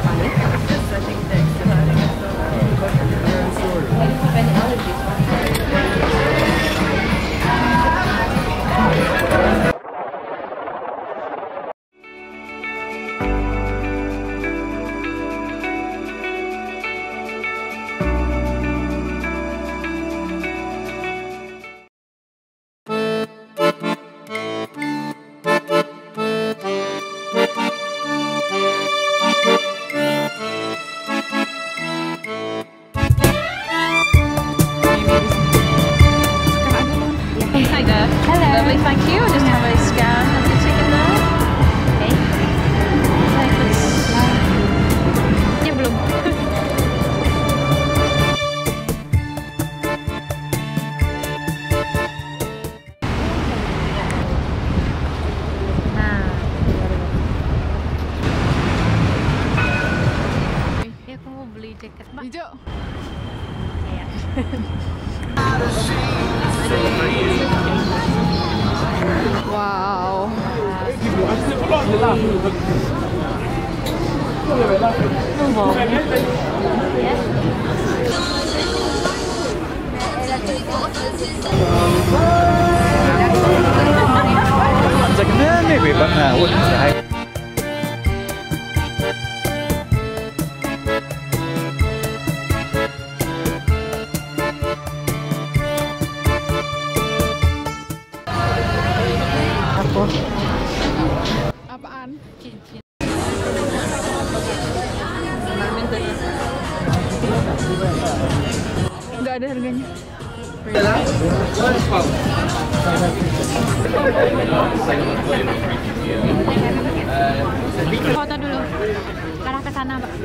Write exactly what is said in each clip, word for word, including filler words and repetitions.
panik. Just, I think, the extra padding is so any allergies. Lovely, thank you. Just have a scan of your ticket now. Okay. Ya belum. Nah. Ya aku mau beli jaket, Mbak. Hijau. Iya. Wow. Second maybe, but I wouldn't say. Apaan? Cincin. Nggak ada harganya. Foto dulu. Arah ke sana, Pak.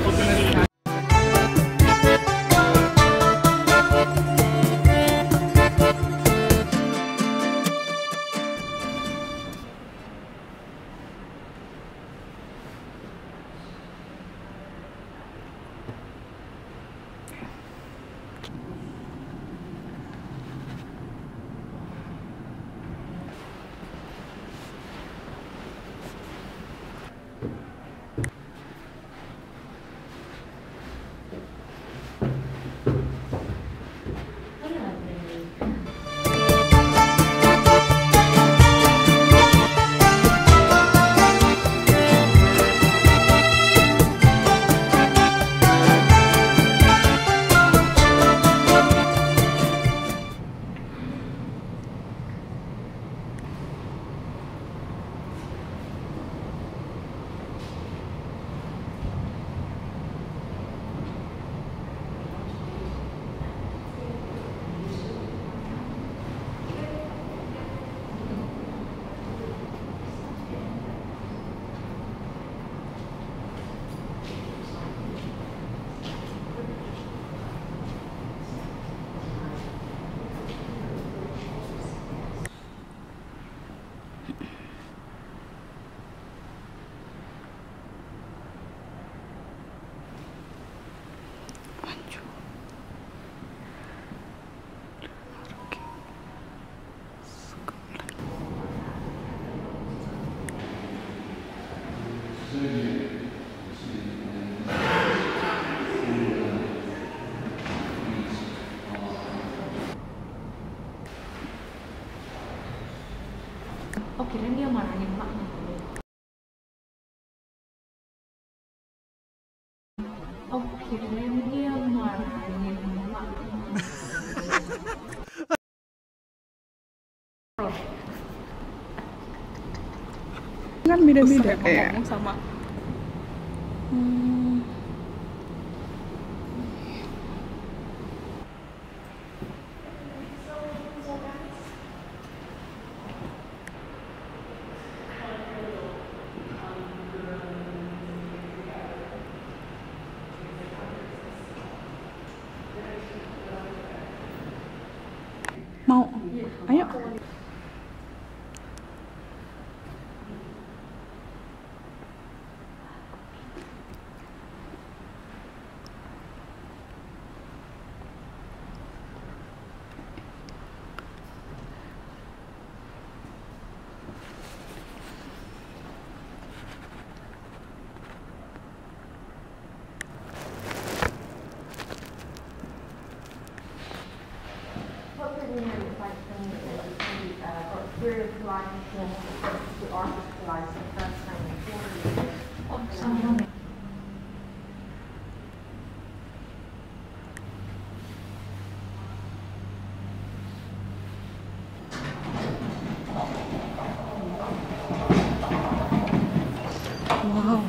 Oh, kirain dia marahin Mak. Oh, kirain dia marahin Mak. Kan beda-beda kayak sama. Hmm. Mau? Ayo. Wow.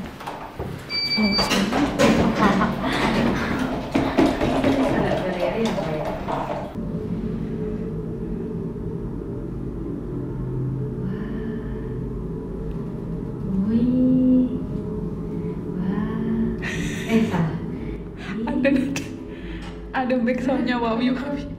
Ada ada backsoundnya Wawi Wawi.